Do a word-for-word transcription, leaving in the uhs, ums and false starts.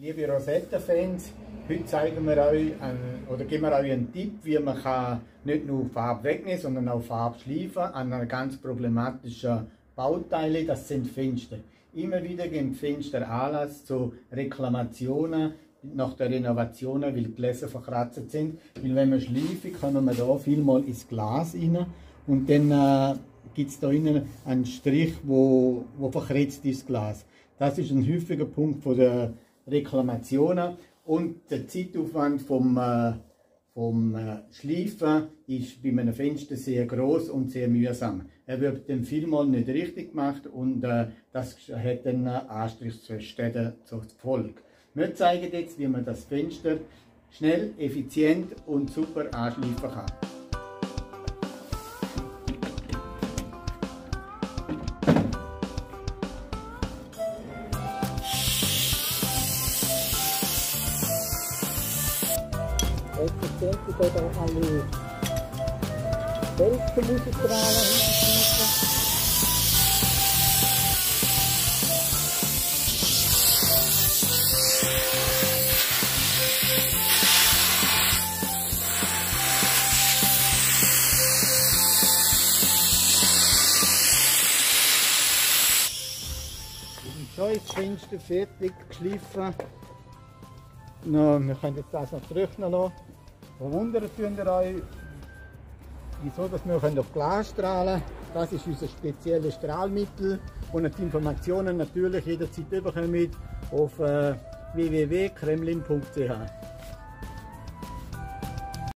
Liebe Rosetta-Fans, heute zeigen wir euch einen, oder geben wir euch einen Tipp, wie man kann nicht nur Farbe wegnehmen, sondern auch Farbe schleifen an einer ganz problematischen Bauteile, das sind Fenster. Immer wieder geben Fenster Anlass zu Reklamationen nach der Renovationen, weil die Gläser verkratzt sind. Weil wenn wir schleifen, kommen wir da vielmal ins Glas rein und dann äh, gibt es da innen einen Strich, wo, wo verkratzt ist, das Glas. Das ist ein häufiger Punkt von der Reklamationen und der Zeitaufwand vom, äh, vom äh, Schleifen ist bei einem Fenster sehr groß und sehr mühsam. Er wird dann vielmal nicht richtig gemacht und äh, das hat dann äh, Anstrichsschäden zur Folge. Wir zeigen jetzt, wie man das Fenster schnell, effizient und super anschleifen kann. Effizient ist hier alle Fenstermusterstrahlen hinterschleifen. So ist das Fenster fertig geschliffen. No, wir können jetzt das noch trocknen lassen. Verwundern tun wir euch, wieso dass wir auf Glas strahlen können. Das ist unser spezielles Strahlmittel und die Informationen natürlich jederzeit bekommen auf äh, w w w punkt kremlin punkt c h.